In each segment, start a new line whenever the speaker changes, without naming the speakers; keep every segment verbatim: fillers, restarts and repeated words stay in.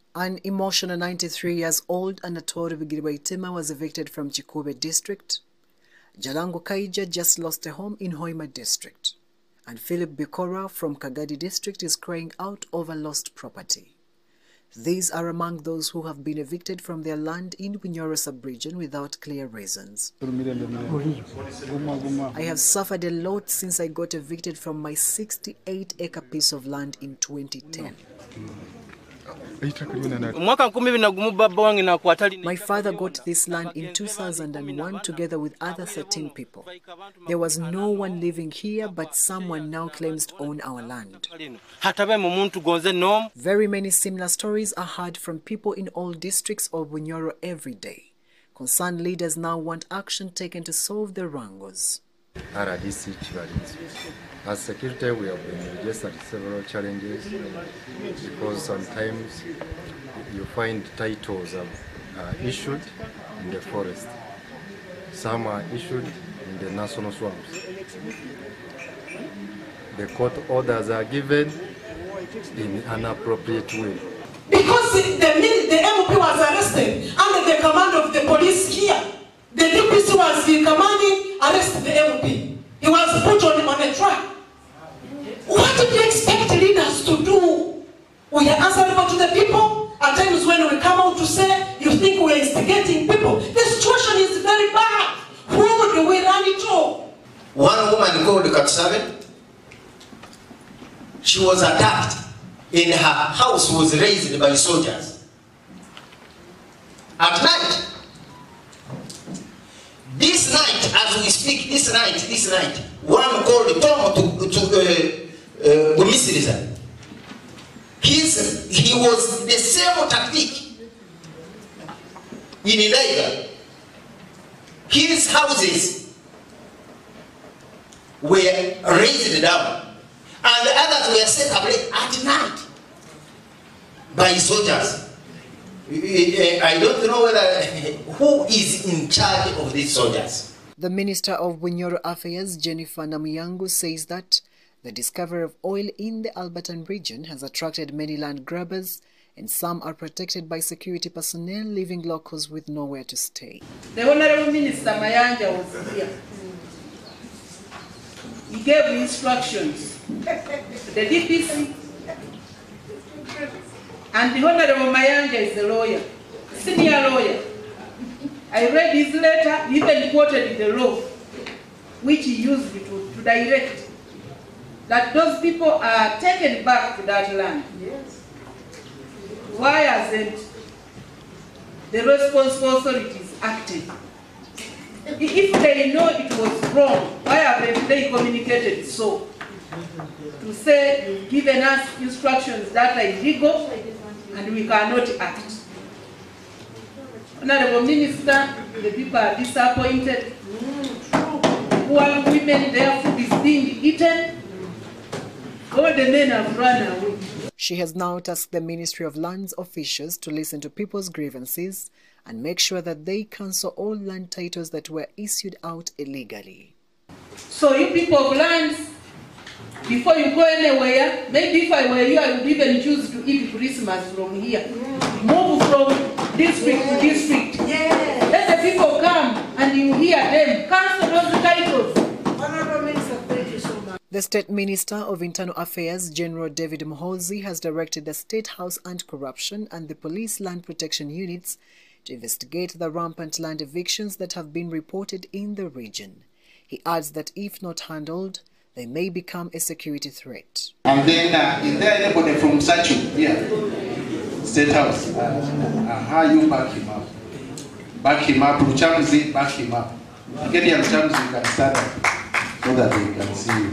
An emotional ninety-three years old Anatole Bigirwaitima was evicted from Chikube district. Jalango Kaija just lost a home in Hoima district. And Philip Bikora from Kagadi district is crying out over lost property. These are among those who have been evicted from their land in Bunyoro sub-region without clear reasons. I have suffered a lot since I got evicted from my sixty-eight acre piece of land in twenty ten. My father got this land in two thousand one together with other thirteen people. There was no one living here, but someone now claims to own our land. Very many similar stories are heard from people in all districts of Bunyoro every day. Concerned leaders now want action taken to solve the wrangles.
As security, we have been registered several challenges because sometimes you find titles are uh, issued in the forest. Some are issued in the national swamps. The court orders are given in an appropriate way.
Because the, the M P was arrested under the command of the police here. The D P C was commanding arrested the M P. He was put on, on a track. What do you expect leaders to do? We are answerable to the people. At times when we come out to say, you think we are instigating people. The situation is very bad. Who do we run it to?
One woman called Katsabe, she was attacked in her house, was raised by soldiers. At night, this night, as we speak, this night, this night, one called Tom to, to uh, uh, His, he was the same tactic in Ilaiga. His houses were raised down, and the others were set ablaze at night by soldiers. I don't know whether who is in charge of these soldiers.
The Minister of Bunyoro Affairs, Jennifer Namuyangu, says that the discovery of oil in the Alberton region has attracted many land grabbers, and some are protected by security personnel, leaving locals with nowhere to stay.
The Honorable Minister Mayanja was here. He gave instructions to the D P C, and the Honorable Mayanja is a lawyer, senior lawyer. I read his letter, even quoted the law, which he used to, to direct that those people are taken back to that land. Yes. Why hasn't the responsible authorities acted? If they know it was wrong, why haven't they communicated so? To say, given us instructions that are illegal and we cannot act. Honorable Minister, the people are disappointed. Poor women, their food is being eaten. All the men have run away.
She has now tasked the Ministry of Lands officials to listen to people's grievances and make sure that they cancel all land titles that were issued out illegally.
So you people of lands, before you go anywhere, maybe if I were you, I would even choose to eat Christmas from here. Move from district to district. Yeah. Let the people come and you hear them. Cancel those titles. Honorable Minister, thank you so much.
The State Minister of Internal Affairs, General David Muhoozi, has directed the State House Anti-Corruption and the Police Land Protection Units to investigate the rampant land evictions that have been reported in the region. He adds that if not handled, they may become a security threat.
And then, uh, is there anybody from Sachu here? State House? Uh, uh, how you back him up? Back him up, Luchamzi, back him up. Get your Luchamzi, you can stand up so that they can see you.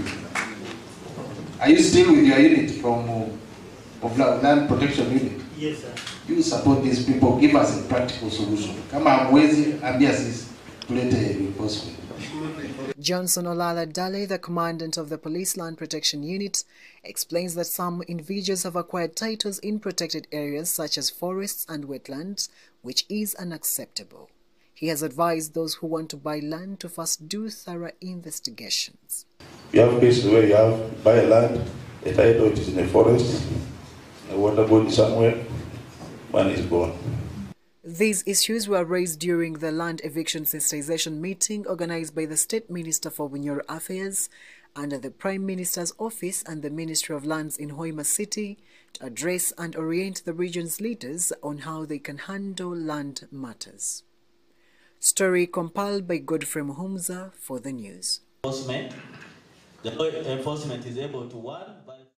Are you still with your unit from uh, of Land Protection Unit?
Yes, sir.
You support these people, give us a practical solution. Come on, Wezi, ambia sisi, tulete enforcement.
Johnson Olala Dale, the commandant of the Police Land Protection Unit, explains that some individuals have acquired titles in protected areas such as forests and wetlands, which is unacceptable. He has advised those who want to buy land to first do thorough investigations.
You have cases where you have buy land, a title it is in a forest, a water body somewhere, one is gone.
These issues were raised during the land eviction sensitization meeting organized by the State Minister for Bunyoro Affairs under the Prime Minister's Office and the Ministry of Lands in Hoima City to address and orient the region's leaders on how they can handle land matters. Story compiled by Godfrey Muhumza for the news.
Enforcement, the law enforcement is able to one.